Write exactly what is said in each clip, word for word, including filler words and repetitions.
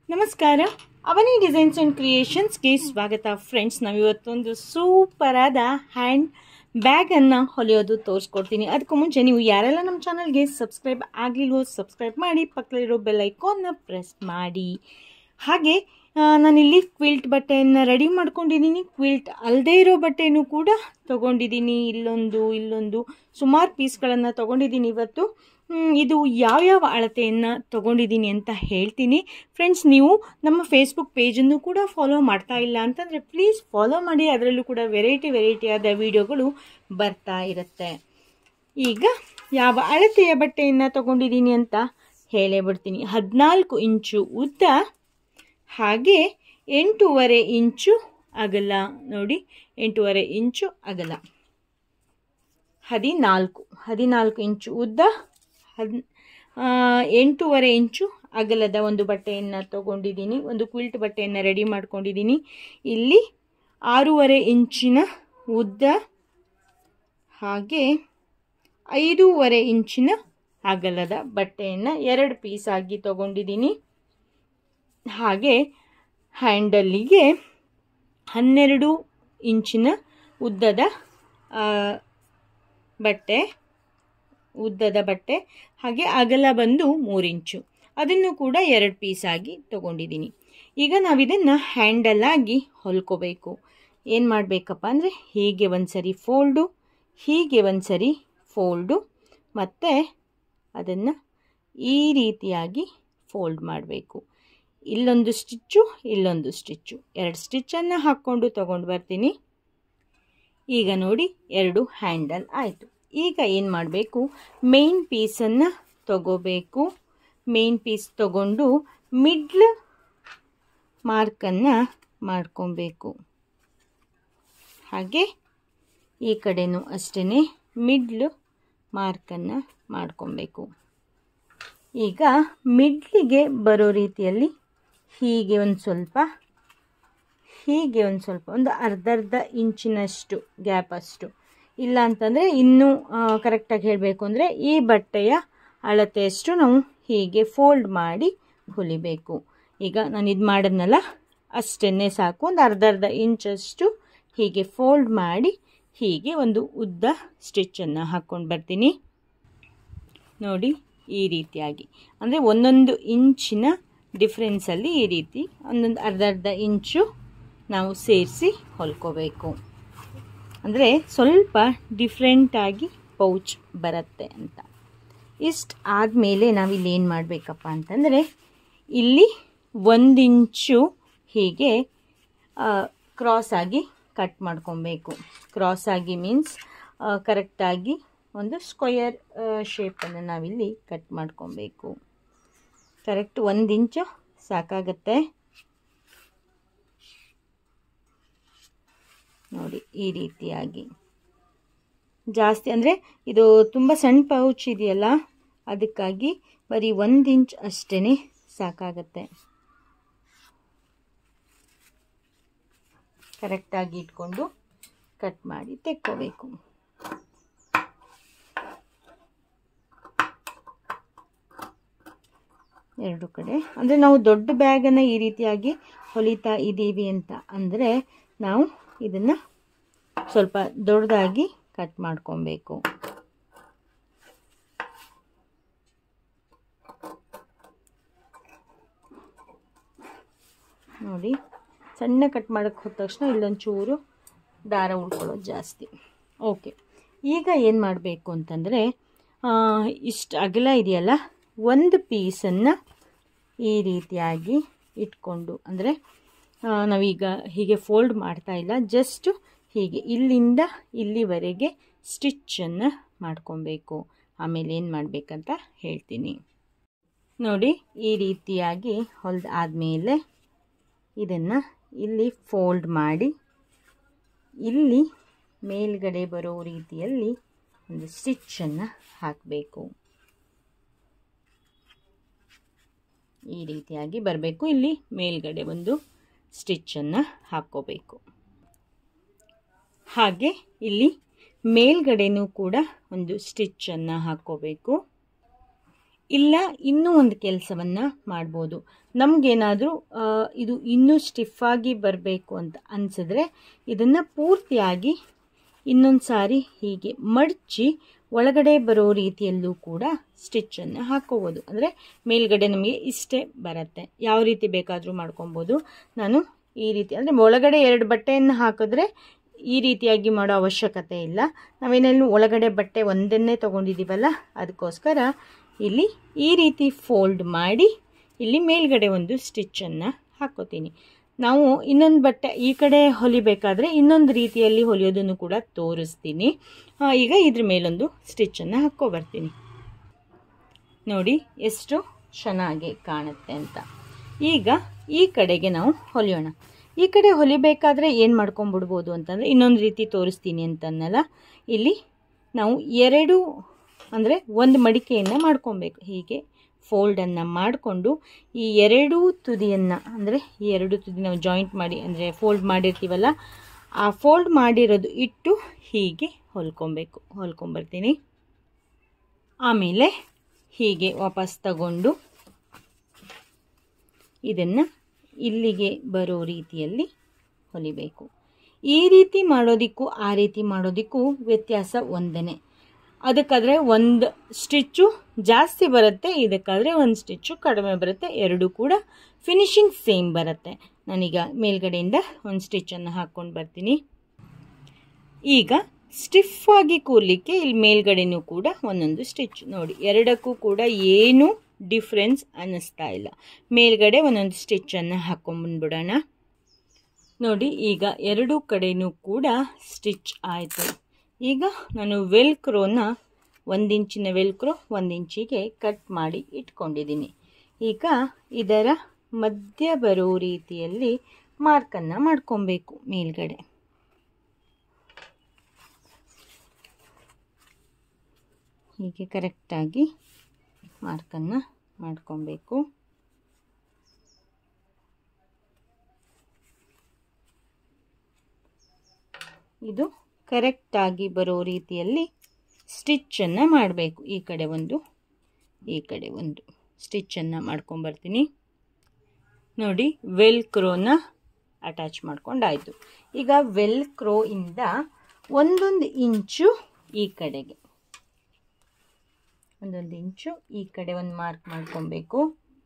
ನಮಸ್ಕಾರ, ಅವನಿ designs and ಕ್ರಿಯೇಷನ್ಸ್ಗೆ ಸ್ವಾಗತ friends. ನಾವಿವತ್ತೊಂದು ಸೂಪರಾದ hand ಬ್ಯಾಗನ್ನು ಹೊಲಿಯೋದು ತೋರಿಸ್ಕೊಡ್ತೀನಿ. ಅದಕ್ಕೂ ಮುಂಚೆ ನೀವು ಯಾರೆಲ್ಲ ನಮ್ಮ ಚಾನಲ್ಗೆ ಸಬ್ಸ್ಕ್ರೈಬ್ ಆಗಲಿಲ್ವೋ ಸಬ್ಸ್ಕ್ರೈಬ್ ಮಾಡಿ, ಪಕ್ಕದಲ್ಲಿರೋ ಬೆಲ್ ಐಕಾನ್ನ ಪ್ರೆಸ್ ಮಾಡಿ. ಹಾಗೆ ನಾನಿಲ್ಲಿ ಕ್ವಿಲ್ಟ್ ಬಟ್ಟೆಯನ್ನು ರೆಡಿ ಮಾಡ್ಕೊಂಡಿದ್ದೀನಿ. ಕ್ವಿಲ್ಟ್ ಅಲ್ಲದೇ ಇರೋ ಬಟ್ಟೆನೂ ಕೂಡ ತೊಗೊಂಡಿದ್ದೀನಿ. ಇಲ್ಲೊಂದು ಇಲ್ಲೊಂದು ಸುಮಾರು ಪೀಸ್ಗಳನ್ನು ತೊಗೊಂಡಿದ್ದೀನಿ ಇವತ್ತು. ಇದು ಯಾವ್ಯಾವ ಅಳತೆಯನ್ನು ತೊಗೊಂಡಿದ್ದೀನಿ ಅಂತ ಹೇಳ್ತೀನಿ ಫ್ರೆಂಡ್ಸ್. ನೀವು ನಮ್ಮ ಫೇಸ್ಬುಕ್ ಪೇಜನ್ನು ಕೂಡ ಫಾಲೋ ಮಾಡ್ತಾ ಇಲ್ಲ ಅಂತಂದರೆ ಪ್ಲೀಸ್ ಫಾಲೋ ಮಾಡಿ. ಅದರಲ್ಲೂ ಕೂಡ ವೆರೈಟಿ ವೆರೈಟಿಯಾದ ವಿಡಿಯೋಗಳು ಬರ್ತಾ ಇರುತ್ತೆ. ಈಗ ಯಾವ ಅಳತೆಯ ಬಟ್ಟೆಯನ್ನು ತೊಗೊಂಡಿದ್ದೀನಿ ಅಂತ ಹೇಳೇ ಬಿಡ್ತೀನಿ. ಹದಿನಾಲ್ಕು ಇಂಚು ಉದ್ದ, ಹಾಗೆ ಎಂಟೂವರೆ ಇಂಚು ಅಗಲ. ನೋಡಿ, ಎಂಟೂವರೆ ಇಂಚು ಅಗಲ, ಹದಿನಾಲ್ಕು ಹದಿನಾಲ್ಕು ಇಂಚು ಉದ್ದ, ಹದ್ ಎಂಟೂವರೆ ಇಂಚು ಅಗಲದ ಒಂದು ಬಟ್ಟೆಯನ್ನು ತೊಗೊಂಡಿದ್ದೀನಿ. ಒಂದು ಕ್ವಿಲ್ಟ್ ಬಟ್ಟೆಯನ್ನು ರೆಡಿ ಮಾಡ್ಕೊಂಡಿದ್ದೀನಿ. ಇಲ್ಲಿ ಆರೂವರೆ ಇಂಚಿನ ಉದ್ದ, ಹಾಗೆ ಐದೂವರೆ ಇಂಚಿನ ಅಗಲದ ಬಟ್ಟೆಯನ್ನು ಎರಡು ಪೀಸ್ ಆಗಿ ತೊಗೊಂಡಿದ್ದೀನಿ. ಹಾಗೆ ಹ್ಯಾಂಡಲ್ಲಿಗೆ ಹನ್ನೆರಡು ಇಂಚಿನ ಉದ್ದದ ಬಟ್ಟೆ ಉದ್ದದ ಬಟ್ಟೆ ಹಾಗೆ ಅಗಲ ಬಂದು ಮೂರು ಇಂಚು, ಅದನ್ನು ಕೂಡ ಎರಡು ಪೀಸ್ ಆಗಿ ತೊಗೊಂಡಿದ್ದೀನಿ. ಈಗ ನಾವಿದನ್ನು ಹ್ಯಾಂಡಲ್ಲಾಗಿ ಹೊಲ್ಕೋಬೇಕು. ಏನು ಮಾಡಬೇಕಪ್ಪ ಅಂದರೆ, ಹೀಗೆ ಒಂದು ಸರಿ ಫೋಲ್ಡು, ಹೀಗೆ ಒಂದು ಸರಿ ಫೋಲ್ಡು, ಮತ್ತು ಅದನ್ನು ಈ ರೀತಿಯಾಗಿ ಫೋಲ್ಡ್ ಮಾಡಬೇಕು. ಇಲ್ಲೊಂದು ಸ್ಟಿಚ್ಚು, ಇಲ್ಲೊಂದು ಸ್ಟಿಚ್ಚು, ಎರಡು ಸ್ಟಿಚ್ಚನ್ನು ಹಾಕ್ಕೊಂಡು ತೊಗೊಂಡು ಬರ್ತೀನಿ. ಈಗ ನೋಡಿ, ಎರಡು ಹ್ಯಾಂಡಲ್ ಆಯಿತು. ಈಗ ಏನು ಮಾಡಬೇಕು, ಮೇನ್ ಪೀಸನ್ನು ತಗೋಬೇಕು. ಮೇನ್ ಪೀಸ್ ತಗೊಂಡು ಮಿಡ್ಲ್ ಮಾರ್ಕನ್ನು ಮಾಡ್ಕೊಬೇಕು. ಹಾಗೆ ಈ ಕಡೆನೂ ಅಷ್ಟೇ ಮಿಡ್ಲ್ ಮಾರ್ಕನ್ನು ಮಾಡ್ಕೊಬೇಕು. ಈಗ ಮಿಡ್ಲಿಗೆ ಬರೋ ರೀತಿಯಲ್ಲಿ ಹೀಗೆ ಒಂದು ಸ್ವಲ್ಪ ಹೀಗೆ ಒಂದು ಸ್ವಲ್ಪ ಒಂದು ಅರ್ಧರ್ಧ ಇಂಚಿನಷ್ಟು ಗ್ಯಾಪ್ ಅಷ್ಟು, ಇಲ್ಲ ಅಂತಂದರೆ ಇನ್ನೂ ಕರೆಕ್ಟಾಗಿ ಹೇಳಬೇಕು ಅಂದರೆ ಈ ಬಟ್ಟೆಯ ಅಳತೆಯಷ್ಟು ನಾವು ಹೀಗೆ ಫೋಲ್ಡ್ ಮಾಡಿ ಹೊಲಿಬೇಕು. ಈಗ ನಾನು ಇದು ಮಾಡಿದ್ನಲ್ಲ ಅಷ್ಟೇ ಸಾಕು. ಒಂದು ಅರ್ಧರ್ಧ ಇಂಚಷ್ಟು ಹೀಗೆ ಫೋಲ್ಡ್ ಮಾಡಿ ಹೀಗೆ ಒಂದು ಉದ್ದ ಸ್ಟಿಚ್ಚನ್ನು ಹಾಕ್ಕೊಂಡು ಬರ್ತೀನಿ. ನೋಡಿ, ಈ ರೀತಿಯಾಗಿ ಅಂದರೆ ಒಂದೊಂದು ಇಂಚಿನ ಡಿಫ್ರೆನ್ಸಲ್ಲಿ ಈ ರೀತಿ ಒಂದೊಂದು ಅರ್ಧ ಅರ್ಧ ಇಂಚು ನಾವು ಸೇರಿಸಿ ಹೊಲ್ಕೋಬೇಕು. ಅಂದರೆ ಸ್ವಲ್ಪ ಡಿಫ್ರೆಂಟಾಗಿ ಪೌಚ್ ಬರುತ್ತೆ ಅಂತ. ಇಷ್ಟು ಆದಮೇಲೆ ನಾವಿಲ್ಲಿ ಏನು ಮಾಡಬೇಕಪ್ಪ ಅಂತಂದರೆ, ಇಲ್ಲಿ ಒಂದು ಇಂಚು ಹೀಗೆ ಕ್ರಾಸಾಗಿ ಕಟ್ ಮಾಡ್ಕೊಬೇಕು. ಕ್ರಾಸಾಗಿ ಮೀನ್ಸ್ ಕರೆಕ್ಟಾಗಿ ಒಂದು ಸ್ಕ್ವಯರ್ ಶೇಪನ್ನು ನಾವಿಲ್ಲಿ ಕಟ್ ಮಾಡ್ಕೊಬೇಕು. ಕರೆಕ್ಟ್ ಒಂದು ಇಂಚು ಸಾಕಾಗತ್ತೆ. ನೋಡಿ, ಈ ರೀತಿಯಾಗಿ. ಜಾಸ್ತಿ ಅಂದರೆ ಇದು ತುಂಬ ಸಣ್ಣ ಪೌಚ್ ಇದೆಯಲ್ಲ, ಅದಕ್ಕಾಗಿ ಬರೀ ಒಂದು ಇಂಚ್ ಅಷ್ಟೇ ಸಾಕಾಗತ್ತೆ. ಕರೆಕ್ಟಾಗಿ ಇಟ್ಕೊಂಡು ಕಟ್ ಮಾಡಿ ತೆಕ್ಕೋಬೇಕು. ಎರಡು ಕಡೆ ಅಂದರೆ ನಾವು ದೊಡ್ಡ ಬ್ಯಾಗನ್ನು ಈ ರೀತಿಯಾಗಿ ಹೊಲಿತಾ ಇದ್ದೀವಿ ಅಂತ ಅಂದರೆ ನಾವು ಇದನ್ನು ಸ್ವಲ್ಪ ದೊಡ್ಡದಾಗಿ ಕಟ್ ಮಾಡ್ಕೊಬೇಕು. ನೋಡಿ, ಸಣ್ಣ ಕಟ್ ಮಾಡೋಕ್ಕೆ ಹೋದ ತಕ್ಷಣ ಇಲ್ಲೊಂದು ಚೂರು ದಾರ ಉಳ್ಕೊಳ್ಳೋದು ಜಾಸ್ತಿ. ಓಕೆ, ಈಗ ಏನು ಮಾಡಬೇಕು ಅಂತಂದರೆ, ಇಷ್ಟು ಅಗಲ ಇದೆಯಲ್ಲ, ಒಂದು ಪೀಸನ್ನು ಈ ರೀತಿಯಾಗಿ ಇಟ್ಕೊಂಡು, ಅಂದರೆ ನಾವೀಗ ಹೀಗೆ ಫೋಲ್ಡ್ ಮಾಡ್ತಾ ಇಲ್ಲ, ಜಸ್ಟು ಹೀಗೆ ಇಲ್ಲಿಂದ ಇಲ್ಲಿವರೆಗೆ ಸ್ಟಿಚ್ಚನ್ನು ಮಾಡ್ಕೊಬೇಕು. ಆಮೇಲೆ ಏನು ಮಾಡಬೇಕಂತ ಹೇಳ್ತೀನಿ. ನೋಡಿ, ಈ ರೀತಿಯಾಗಿ ಹೊಲ್ದು ಆದಮೇಲೆ ಇದನ್ನು ಇಲ್ಲಿ ಫೋಲ್ಡ್ ಮಾಡಿ ಇಲ್ಲಿ ಮೇಲ್ಗಡೆ ಬರೋ ರೀತಿಯಲ್ಲಿ ಒಂದು ಸ್ಟಿಚ್ಚನ್ನು ಹಾಕಬೇಕು. ಈ ರೀತಿಯಾಗಿ ಬರಬೇಕು. ಇಲ್ಲಿ ಮೇಲ್ಗಡೆ ಒಂದು ಸ್ಟಿಚ್ಚನ್ನು ಹಾಕ್ಕೋಬೇಕು. ಹಾಗೆ ಇಲ್ಲಿ ಮೇಲ್ಗಡೆನೂ ಕೂಡ ಒಂದು ಸ್ಟಿಚ್ಚನ್ನು ಹಾಕ್ಕೋಬೇಕು. ಇಲ್ಲ ಇನ್ನೂ ಒಂದು ಕೆಲಸವನ್ನು ಮಾಡ್ಬೋದು. ನಮಗೇನಾದರೂ ಇದು ಇನ್ನೂ ಸ್ಟಿಫಾಗಿ ಬರಬೇಕು ಅಂತ ಅನಿಸಿದ್ರೆ ಇದನ್ನು ಪೂರ್ತಿಯಾಗಿ ಇನ್ನೊಂದು ಸಾರಿ ಹೀಗೆ ಮಡಚಿ ಒಳಗಡೆ ಬರೋ ರೀತಿಯಲ್ಲೂ ಕೂಡ ಸ್ಟಿಚ್ಚನ್ನು ಹಾಕ್ಕೋಬೋದು. ಅಂದರೆ ಮೇಲ್ಗಡೆ ನಮಗೆ ಇಷ್ಟೇ ಬರುತ್ತೆ, ಯಾವ ರೀತಿ ಬೇಕಾದರೂ ಮಾಡ್ಕೊಬೋದು. ನಾನು ಈ ರೀತಿ ಅಂದರೆ ಒಳಗಡೆ ಎರಡು ಬಟ್ಟೆಯನ್ನು ಹಾಕಿದ್ರೆ ಈ ರೀತಿಯಾಗಿ ಮಾಡೋ ಅವಶ್ಯಕತೆ ಇಲ್ಲ. ನಾವೇನೇನು ಒಳಗಡೆ ಬಟ್ಟೆ ಒಂದನ್ನೇ ತೊಗೊಂಡಿದ್ದೀವಲ್ಲ, ಅದಕ್ಕೋಸ್ಕರ ಇಲ್ಲಿ ಈ ರೀತಿ ಫೋಲ್ಡ್ ಮಾಡಿ ಇಲ್ಲಿ ಮೇಲ್ಗಡೆ ಒಂದು ಸ್ಟಿಚ್ಚನ್ನು ಹಾಕ್ಕೋತೀನಿ. ನಾವು ಇನ್ನೊಂದು ಬಟ್ಟೆ ಈ ಕಡೆ ಹೊಲಿಬೇಕಾದ್ರೆ ಇನ್ನೊಂದು ರೀತಿಯಲ್ಲಿ ಹೊಲಿಯೋದನ್ನು ಕೂಡ ತೋರಿಸ್ತೀನಿ. ಈಗ ಇದ್ರ ಮೇಲೊಂದು ಸ್ಟಿಚ್ಚನ್ನು ಹಾಕ್ಕೊಬರ್ತೀನಿ. ನೋಡಿ ಎಷ್ಟು ಚೆನ್ನಾಗಿ ಕಾಣುತ್ತೆ ಅಂತ. ಈಗ ಈ ಕಡೆಗೆ ನಾವು ಹೊಲಿಯೋಣ. ಈ ಕಡೆ ಹೊಲಿಬೇಕಾದ್ರೆ ಏನು ಮಾಡ್ಕೊಂಬಿಡ್ಬೋದು ಅಂತಂದರೆ ಇನ್ನೊಂದು ರೀತಿ ತೋರಿಸ್ತೀನಿ ಅಂತನ್ನಲ್ಲ, ಇಲ್ಲಿ ನಾವು ಎರಡು ಅಂದರೆ ಒಂದು ಮಡಿಕೆಯನ್ನು ಮಾಡ್ಕೊಬೇಕು. ಹೀಗೆ ಫೋಲ್ಡನ್ನು ಮಾಡಿಕೊಂಡು ಈ ಎರಡೂ ತುದಿಯನ್ನು ಅಂದರೆ ಈ ಎರಡು ತುದಿ ನಾವು ಜಾಯಿಂಟ್ ಮಾಡಿ ಅಂದರೆ ಫೋಲ್ಡ್ ಮಾಡಿರ್ತೀವಲ್ಲ, ಆ ಫೋಲ್ಡ್ ಮಾಡಿರೋದು ಇಟ್ಟು ಹೀಗೆ ಹೊಲ್ಕೊಬೇಕು. ಹೊಲ್ಕೊಂಬರ್ತೀನಿ. ಆಮೇಲೆ ಹೀಗೆ ವಾಪಸ್ ತಗೊಂಡು ಇದನ್ನು ಇಲ್ಲಿಗೆ ಬರೋ ರೀತಿಯಲ್ಲಿ ಹೊಲಿಬೇಕು. ಈ ರೀತಿ ಮಾಡೋದಕ್ಕೂ ಆ ರೀತಿ ಮಾಡೋದಕ್ಕೂ ವ್ಯತ್ಯಾಸ ಒಂದೇ. ಅದಕ್ಕಾದರೆ ಒಂದು ಸ್ಟಿಚ್ಚು ಜಾಸ್ತಿ ಬರುತ್ತೆ, ಇದಕ್ಕಾದರೆ ಒಂದು ಸ್ಟಿಚ್ಚು ಕಡಿಮೆ ಬರುತ್ತೆ. ಎರಡೂ ಕೂಡ ಫಿನಿಶಿಂಗ್ ಸೇಮ್ ಬರುತ್ತೆ. ನಾನೀಗ ಮೇಲ್ಗಡೆಯಿಂದ ಒಂದು ಸ್ಟಿಚ್ಚನ್ನು ಹಾಕ್ಕೊಂಡು ಬರ್ತೀನಿ. ಈಗ ಸ್ಟಿಫಾಗಿ ಕೂರಲಿಕ್ಕೆ ಇಲ್ಲಿ ಮೇಲ್ಗಡೆನೂ ಕೂಡ ಒಂದೊಂದು ಸ್ಟಿಚ್. ನೋಡಿ, ಎರಡಕ್ಕೂ ಕೂಡ ಏನು ಡಿಫ್ರೆನ್ಸ್ ಅನ್ನಿಸ್ತಾ ಇಲ್ಲ. ಮೇಲ್ಗಡೆ ಒಂದೊಂದು ಸ್ಟಿಚ್ಚನ್ನು ಹಾಕ್ಕೊಂಬಂದ್ಬಿಡೋಣ. ನೋಡಿ, ಈಗ ಎರಡೂ ಕಡೆಯೂ ಕೂಡ ಸ್ಟಿಚ್ ಆಯಿತು. ಈಗ ನಾನು ವೆಲ್ಕ್ರೋನ ಒಂದು ಇಂಚಿನ ವೆಲ್ಕ್ರೋ ಒಂದು ಇಂಚಿಗೆ ಕಟ್ ಮಾಡಿ ಇಟ್ಕೊಂಡಿದ್ದೀನಿ. ಈಗ ಇದರ ಮಧ್ಯ ಬರೋ ರೀತಿಯಲ್ಲಿ ಮಾರ್ಕನ್ನು ಮಾಡ್ಕೊಬೇಕು. ಮೇಲ್ಗಡೆ ಹೀಗೆ ಕರೆಕ್ಟಾಗಿ ಮಾರ್ಕನ್ನು ಮಾಡ್ಕೊಬೇಕು. ಇದು ಕರೆಕ್ಟಾಗಿ ಬರೋ ರೀತಿಯಲ್ಲಿ ಸ್ಟಿಚ್ಚನ್ನು ಮಾಡಬೇಕು. ಈ ಕಡೆ ಒಂದು ಈ ಕಡೆ ಒಂದು ಸ್ಟಿಚ್ಚನ್ನು ಮಾಡ್ಕೊಂಬರ್ತೀನಿ. ನೋಡಿ, ವೆಲ್ಕ್ರೋನ ಅಟ್ಯಾಚ್ ಮಾಡ್ಕೊಂಡಾಯಿತು. ಈಗ ವೆಲ್ಕ್ರೋ ಇಂದ ಒಂದೊಂದು ಇಂಚು ಈ ಕಡೆಗೆ ಒಂದೊಂದು ಇಂಚು ಈ ಕಡೆ ಒಂದು ಮಾರ್ಕ್ ಮಾಡ್ಕೊಬೇಕು.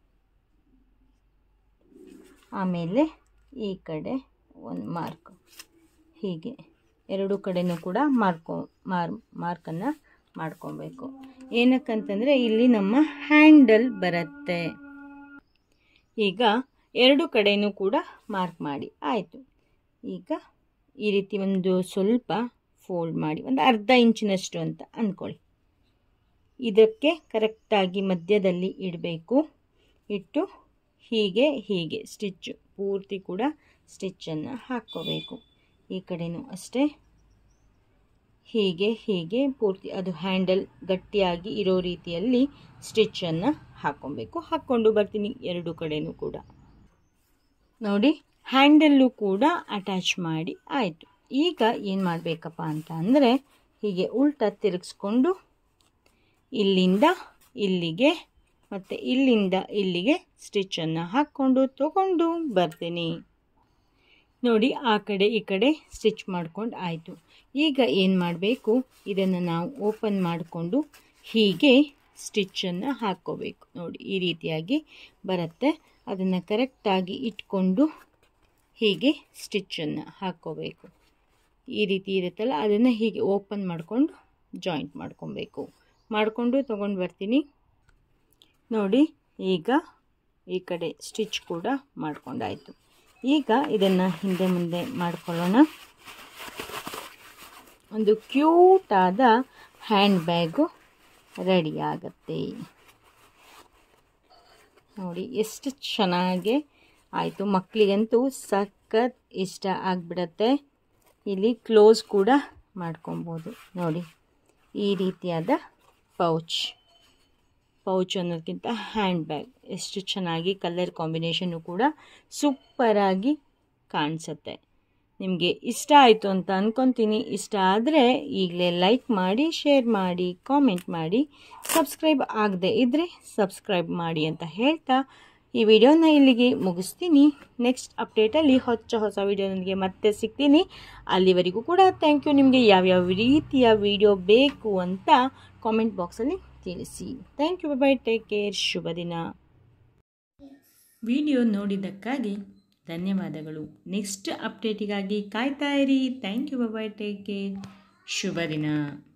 ಆಮೇಲೆ ಈ ಕಡೆ ಒಂದು ಮಾರ್ಕ್, ಹೀಗೆ ಎರಡು ಕಡೆನೂ ಕೂಡ ಮಾರ್ಕೊ ಮಾರ್ ಮಾರ್ಕನ್ನು ಮಾಡ್ಕೊಬೇಕು. ಏನಕ್ಕಂತಂದರೆ ಇಲ್ಲಿ ನಮ್ಮ ಹ್ಯಾಂಡಲ್ ಬರುತ್ತೆ. ಈಗ ಎರಡು ಕಡೆನೂ ಕೂಡ ಮಾರ್ಕ್ ಮಾಡಿ ಆಯಿತು. ಈಗ ಈ ರೀತಿ ಒಂದು ಸ್ವಲ್ಪ ಫೋಲ್ಡ್ ಮಾಡಿ ಒಂದು ಅರ್ಧ ಇಂಚಿನಷ್ಟು ಅಂತ ಅಂದ್ಕೊಳ್ಳಿ. ಇದಕ್ಕೆ ಕರೆಕ್ಟಾಗಿ ಮಧ್ಯದಲ್ಲಿ ಇಡಬೇಕು. ಇಟ್ಟು ಹೀಗೆ ಹೀಗೆ ಸ್ಟಿಚ್ಚು ಪೂರ್ತಿ ಕೂಡ ಸ್ಟಿಚ್ಚನ್ನು ಹಾಕ್ಕೋಬೇಕು. ಈ ಕಡೆನೂ ಅಷ್ಟೇ, ಹೀಗೆ ಹೀಗೆ ಪೂರ್ತಿ ಅದು ಹ್ಯಾಂಡಲ್ ಗಟ್ಟಿಯಾಗಿ ಇರೋ ರೀತಿಯಲ್ಲಿ ಸ್ಟಿಚ್ಚನ್ನು ಹಾಕ್ಕೊಬೇಕು. ಹಾಕ್ಕೊಂಡು ಬರ್ತೀನಿ ಎರಡು ಕಡೆನೂ ಕೂಡ. ನೋಡಿ, ಹ್ಯಾಂಡಲ್ಲು ಕೂಡ ಅಟ್ಯಾಚ್ ಮಾಡಿ ಆಯಿತು. ಈಗ ಏನು ಮಾಡಬೇಕಪ್ಪ ಅಂತ ಅಂದರೆ ಹೀಗೆ ಉಲ್ಟಾ ತಿರುಗಿಸ್ಕೊಂಡು ಇಲ್ಲಿಂದ ಇಲ್ಲಿಗೆ ಮತ್ತು ಇಲ್ಲಿಂದ ಇಲ್ಲಿಗೆ ಸ್ಟಿಚ್ಚನ್ನು ಹಾಕ್ಕೊಂಡು ತಗೊಂಡು ಬರ್ತೀನಿ. ನೋಡಿ, ಆ ಕಡೆ ಈ ಕಡೆ ಸ್ಟಿಚ್ ಮಾಡ್ಕೊಂಡು ಆಯಿತು. ಈಗ ಏನು ಮಾಡಬೇಕು, ಇದನ್ನು ನಾವು ಓಪನ್ ಮಾಡಿಕೊಂಡು ಹೀಗೆ ಸ್ಟಿಚ್ಚನ್ನು ಹಾಕ್ಕೋಬೇಕು. ನೋಡಿ, ಈ ರೀತಿಯಾಗಿ ಬರುತ್ತೆ. ಅದನ್ನು ಕರೆಕ್ಟಾಗಿ ಇಟ್ಕೊಂಡು ಹೀಗೆ ಸ್ಟಿಚ್ಚನ್ನು ಹಾಕ್ಕೋಬೇಕು. ಈ ರೀತಿ ಇರುತ್ತಲ್ಲ, ಅದನ್ನು ಹೀಗೆ ಓಪನ್ ಮಾಡಿಕೊಂಡು ಜಾಯಿಂಟ್ ಮಾಡ್ಕೊಬೇಕು. ಮಾಡಿಕೊಂಡು ತೊಗೊಂಡು ಬರ್ತೀನಿ. ನೋಡಿ, ಈಗ ಈ ಕಡೆ ಸ್ಟಿಚ್ ಕೂಡ ಮಾಡ್ಕೊಂಡಾಯಿತು. ಈಗ ಇದನ್ನು ಹಿಂದೆ ಮುಂದೆ ಮಾಡ್ಕೊಳ್ಳೋಣ. ಒಂದು ಕ್ಯೂಟಾದ ಹ್ಯಾಂಡ್ ಬ್ಯಾಗು ರೆಡಿ ಆಗುತ್ತೆ. ನೋಡಿ, ಎಷ್ಟು ಚೆನ್ನಾಗಿ ಆಯಿತು. ಮಕ್ಕಳಿಗಂತೂ ಸಖತ್ ಇಷ್ಟ ಆಗಿಬಿಡತ್ತೆ. ಇಲ್ಲಿ ಕ್ಲೋಸ್ ಕೂಡ ಮಾಡ್ಕೊಬೋದು. ನೋಡಿ, ಈ ರೀತಿಯಾದ ಪೌಚ್ ಪೌಚ್ ಅನ್ನೋದಕ್ಕಿಂತ ಹ್ಯಾಂಡ್ ಬ್ಯಾಗ್ ಎಷ್ಟು ಚೆನ್ನಾಗಿ ಕಲರ್ ಕಾಂಬಿನೇಷನ್ನು ಕೂಡ ಸೂಪರಾಗಿ ಕಾಣಿಸುತ್ತೆ. ನಿಮಗೆ ಇಷ್ಟ ಆಯಿತು ಅಂತ ಅಂದ್ಕೊತೀನಿ. ಇಷ್ಟ ಆದರೆ ಈಗಲೇ ಲೈಕ್ ಮಾಡಿ, ಶೇರ್ ಮಾಡಿ, ಕಾಮೆಂಟ್ ಮಾಡಿ, ಸಬ್ಸ್ಕ್ರೈಬ್ ಆಗದೆ ಇದ್ದರೆ ಸಬ್ಸ್ಕ್ರೈಬ್ ಮಾಡಿ ಅಂತ ಹೇಳ್ತಾ ಈ ವಿಡಿಯೋನ ಇಲ್ಲಿಗೆ ಮುಗಿಸ್ತೀನಿ. ನೆಕ್ಸ್ಟ್ ಅಪ್ಡೇಟಲ್ಲಿ ಹೊಸ ಹೊಸ ವಿಡಿಯೋನೊಂದಿಗೆ ಮತ್ತೆ ಸಿಗ್ತೀನಿ. ಅಲ್ಲಿವರೆಗೂ ಕೂಡ ಥ್ಯಾಂಕ್ ಯು. ನಿಮಗೆ ಯಾವ್ಯಾವ ರೀತಿಯ ವಿಡಿಯೋ ಬೇಕು ಅಂತ ಕಾಮೆಂಟ್ ಬಾಕ್ಸಲ್ಲಿ ತಿಳಿಸಿ. Thank you. Bye, take care. ಶುಭ ದಿನ. ವಿಡಿಯೋ ನೋಡಿದ್ದಕ್ಕಾಗಿ ಧನ್ಯವಾದಗಳು. ನೆಕ್ಸ್ಟ್ ಅಪ್ಡೇಟಿಗಾಗಿ ಕಾಯ್ತಾ ಇರಿ. Thank you. Bye, take care. ಶುಭ ದಿನ.